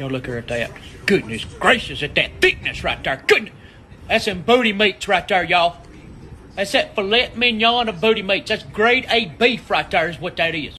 Y'all look at that. Goodness gracious, at that thickness right there. Goodness. That's some booty meats right there, y'all. That's that filet mignon of booty meats. That's grade A beef right there is what that is.